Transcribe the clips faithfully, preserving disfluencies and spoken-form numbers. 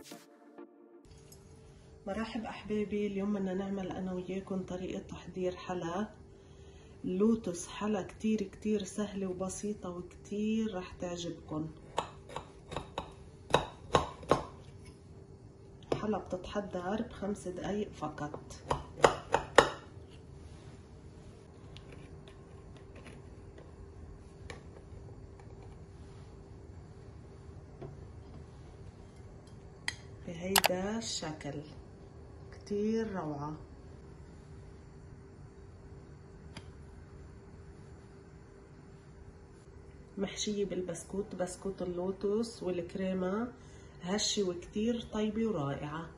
مرحب احبابي، اليوم بدنا نعمل انا وياكم طريقة تحضير حلا اللوتس. حلا كتير كتير سهلة وبسيطة وكتير رح تعجبكم. حلا بتتحضر بخمس دقايق فقط. بهيدا الشكل كتير روعة. محشية بالبسكوت، بسكوت اللوتس والكريمة، هشة وكتير طيبة ورائعة.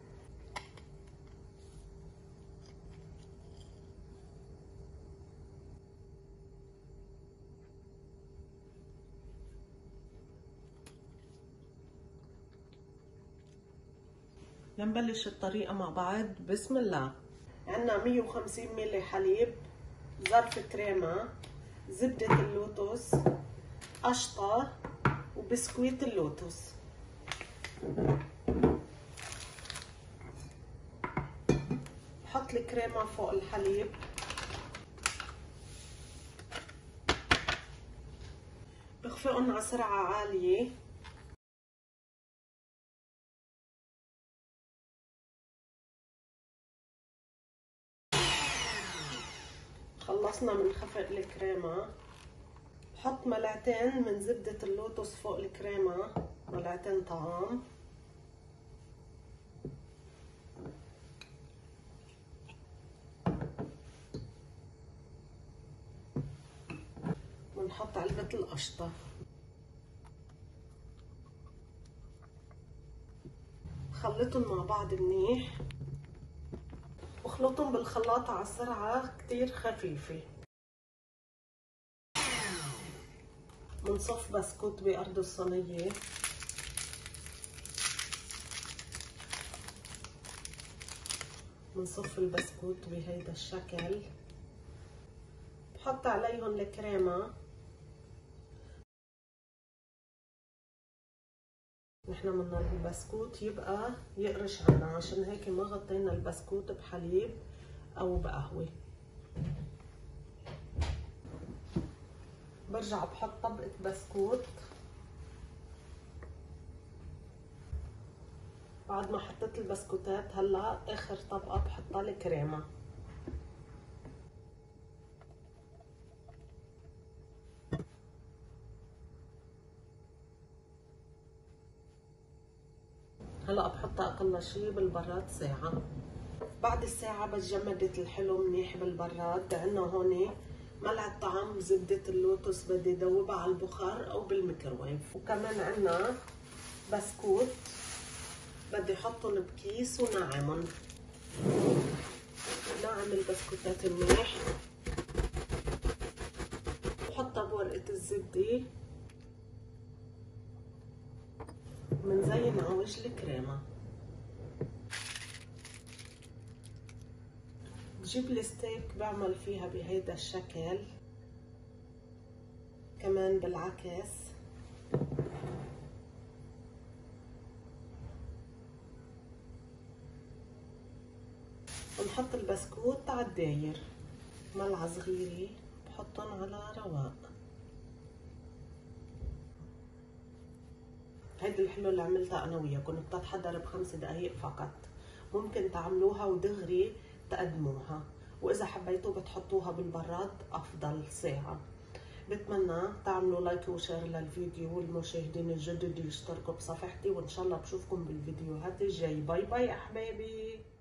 لنبلش الطريقة مع بعض. بسم الله. عنا مية وخمسين ملي حليب، ظرف كريمة، زبدة اللوتس، قشطة، وبسكويت اللوتس. بحط الكريمة فوق الحليب، بخفقهم على سرعة عالية. خلصنا من خفق الكريمة. بحط ملعقتين من زبدة اللوتس فوق الكريمة، ملعقتين طعام. ونحط علبة القشطة. خلطهم مع بعض منيح، واخلطهم بالخلاط على سرعة كتير خفيفة. منصف بسكوت بأرض الصينية. منصف البسكوت بهيدا الشكل. بحط عليهم الكريمة. نحن بدنا البسكوت يبقى يقرش عنا، عشان هيك ما غطينا البسكوت بحليب او بقهوة. برجع بحط طبقة بسكوت. بعد ما حطيت البسكوتات، هلا اخر طبقة بحطها الكريمة. هلا بحطها اقل شي بالبراد ساعة. بعد الساعة بس جمدت الحلو منيح بالبراد. عنا هون ملعقة طعام زبدة اللوتس، بدي دوبها على البخار او بالميكروويف. وكمان عنا بسكوت بدي احطهم بكيس ونعمهم. نعم البسكوتات منيح. بحطها بورقة الزبدة. منزين على وجه الكريمة. بجيب الستيك بعمل فيها بهيدا الشكل، كمان بالعكس. ونحط البسكوت على الداير، ملعقة صغيرة بحطهم على رواق. هيدي الحلوة اللي عملتها انا وياكم بتتحضر بخمس دقايق فقط. ممكن تعملوها ودغري تقدموها، واذا حبيتوا بتحطوها بالبراد افضل ساعة. بتمنى تعملوا لايك وشير للفيديو، والمشاهدين الجدد يشتركوا بصفحتي، وان شاء الله بشوفكم بالفيديوهات الجاي. باي باي احبابي.